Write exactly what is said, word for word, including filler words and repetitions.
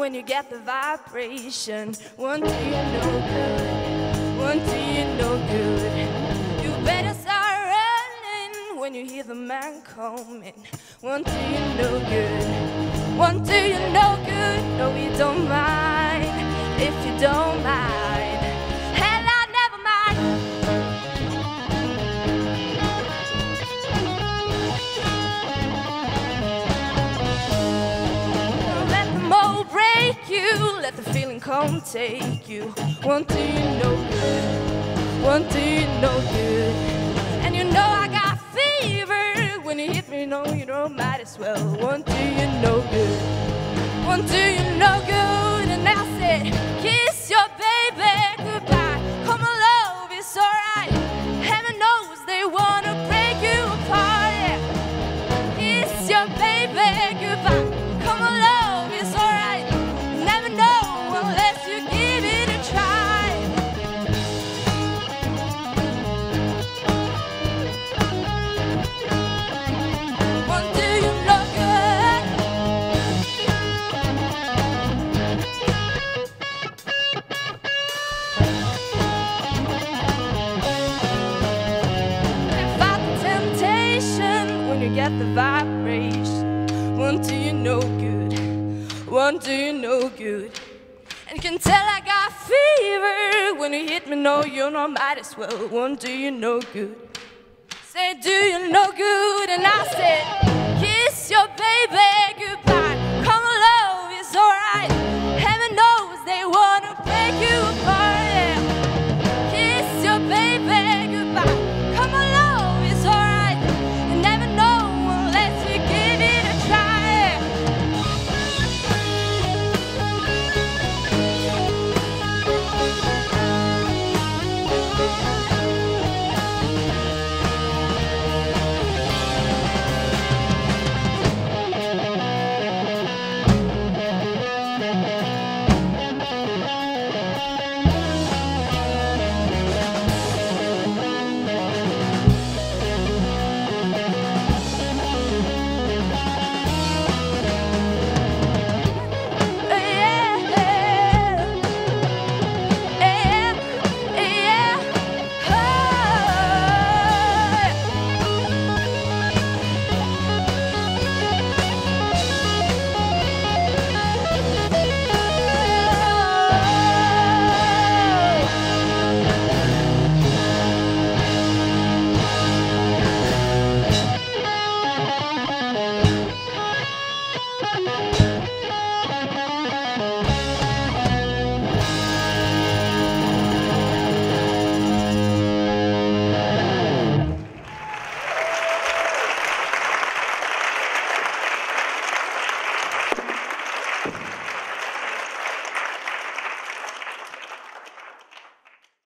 when you get the vibration. One do you no good, one do you no good. You better start running when you hear the man coming. One do you no good, one do you no good. No, you don't mind, if you don't mind. Hell, I never mind. Let the feeling come take you. One do you no good, one do you no good. And you know I got fever when you hit me, no, you know, might as well. One do you no good, one do you no good. And I said, kiss your baby goodbye. Come on, love, it's alright. Heaven knows they wanna break you apart, yeah. Kiss your baby goodbye. Come on, love, it's alright. Never know unless you give it a try. One do you no good. And fight the temptation when you get the vibration. One do you no good, one do you no good. And you can tell I got fever when you hit me, no, you know, might as well. One do you no good. Say, do you no good. And I said, kiss your baby